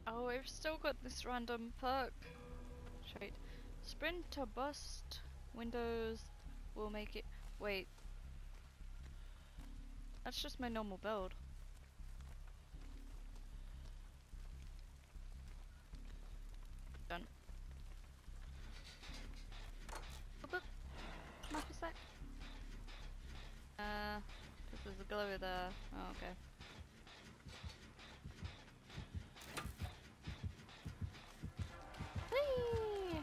Oh, I've still got this random perk. Trait. Sprint to bust. Windows will make it. Wait. That's just my normal build. Done. What map is that? Because there's a glow there. Oh, okay. Whee!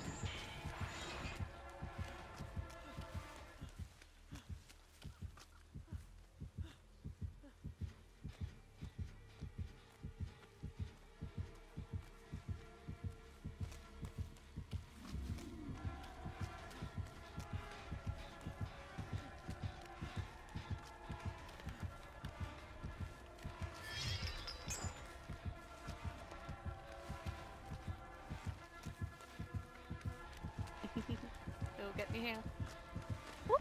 It'll get me here. Whoop!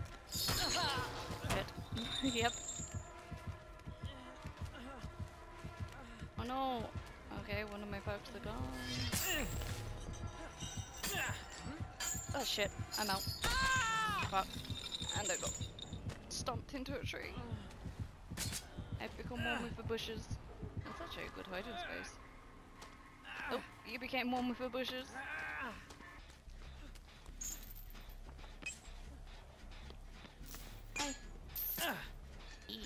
Good. Yep. Oh no! Okay, one of my perks are gone. Oh shit, I'm out. Fuck. And I got stomped into a tree. I've become one with the bushes. That's actually a good hiding space. Oh, you became one with the bushes. Hi. E.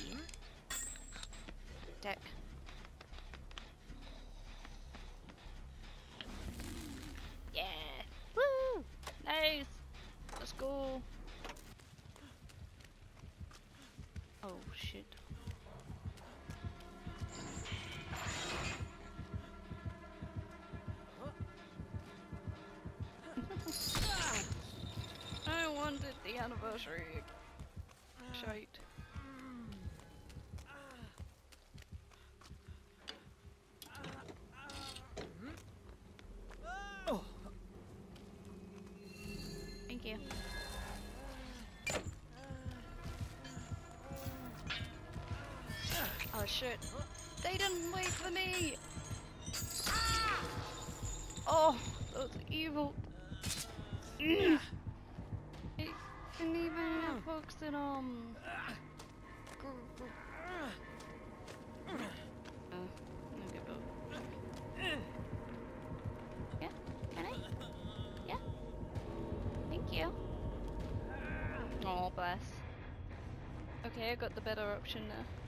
Deck. Yeah! Woo! Nice! Let's go! Oh shit. I wanted the anniversary shite. Thank you. Oh shit. They didn't wait for me! Oh, those evil. They can even have hooks in Yeah, can I? Yeah. Thank you. Oh, bless. Okay, I got the better option now.